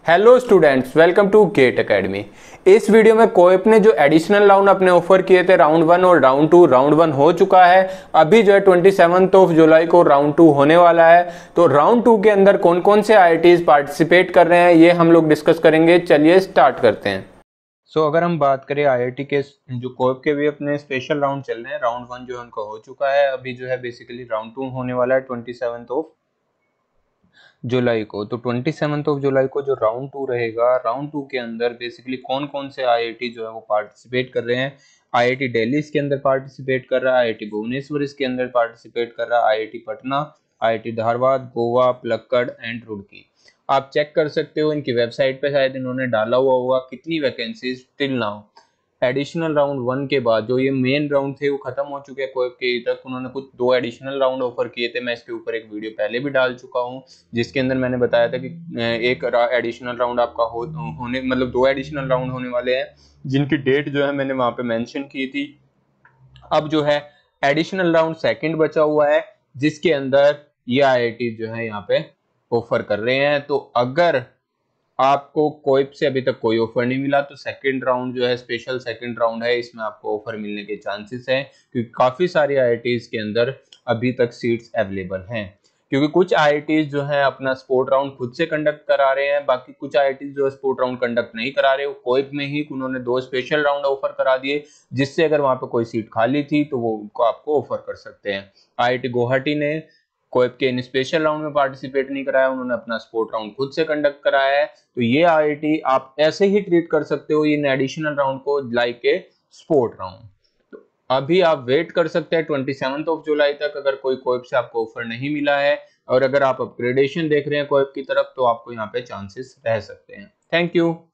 Hello students, welcome to GATE academy. इस video में COAP ने जो एडिशनल राउंड अपने ऑफर किए थे राउंड 1 और राउंड 1 हो चुका है। अभी जो है 27 जुलाई को राउंड 2 होने वाला है। तो राउंड 2 के अंदर कौन कौन से आईआईटीज पार्टिसिपेट कर रहे हैं ये हम लोग डिस्कस करेंगे। चलिए स्टार्ट करते हैं। अगर हम बात करें आईआईटी के जो कोएप के भी अपने स्पेशल राउंड चल रहे हैं, राउंड 1 जो है उनका हो चुका है। अभी जो है बेसिकली राउंड 2 होने वाला है 27 जुलाई को। तो 27 जुलाई को जो राउंड 2 रहेगा, राउंड 2 के अंदर बेसिकली कौन कौन से आईआईटी जो है वो पार्टिसिपेट कर रहे हैं। आईआईटी दिल्ली इसके अंदर पार्टिसिपेट कर रहा है, आईआईटी भुवनेश्वर इसके अंदर पार्टिसिपेट कर रहा है, IIT Patna, IIT Dharwad, Goa, Palakkad and Roorkee. आप चेक कर सकते हो इनकी वेबसाइट पे, शायद इन्होंने डाला हुआ होगा कितनी vacancies till now. Additional round 1 के बाद जो ये मेन राउंड थे वो खत्म हो चुके हैं कोएप के तक। उन्होंने कुछ 2 एडिशनल राउंड ऑफर किए थे। मैं इसके ऊपर एक वीडियो पहले भी डाल चुका हूँ जिसके अंदर मैंने बताया था कि एक एडिशनल राउंड आपका होने मतलब 2 एडिशनल राउंड होने वाले हैं जिनकी डेट जो है मैंने वहां पे मेंशन की थी। अब जो है एडिशनल राउंड सेकंड बचा हुआ है जिसके अंदर ये आईआईटी जो है यहाँ पे ऑफर कर रहे हैं। तो अगर आपको कोएप से अभी तक कोई ऑफर नहीं मिला तो सेकंड राउंड जो है स्पेशल सेकंड राउंड है, इसमें आपको ऑफर मिलने के चांसेस हैं क्योंकि काफी सारी आईआईटीज के अंदर अभी तक सीट्स अवेलेबल हैं। क्योंकि कुछ आईआईटीज जो है अपना स्पोर्ट राउंड खुद से कंडक्ट करा रहे हैं, बाकी कुछ आईआईटीज जो है स्पोर्ट राउंड कंडक्ट नहीं करा रहे। वो कोएप में ही उन्होंने 2 स्पेशल राउंड ऑफर करा दिए जिससे अगर वहां पे कोई सीट खाली थी तो वो उनको आपको ऑफर कर सकते हैं। आईआईटी गुवाहाटी ने कोएप के इन स्पेशल राउंड में पार्टिसिपेट नहीं कराया, उन्होंने अपना स्पोर्ट राउंड खुद से कंडक्ट कराया है। तो ये आईआईटी आप ऐसे ही ट्रीट कर सकते हो इन एडिशनल राउंड को लाइक ए स्पोर्ट राउंड। तो अभी आप वेट कर सकते हैं 27 जुलाई तक। अगर कोई कोएप से आपको ऑफर नहीं मिला है और अगर आप अपग्रेडेशन देख रहे हैं कोएप की तरफ तो आपको यहाँ पे चांसेस रह सकते हैं। Thank you.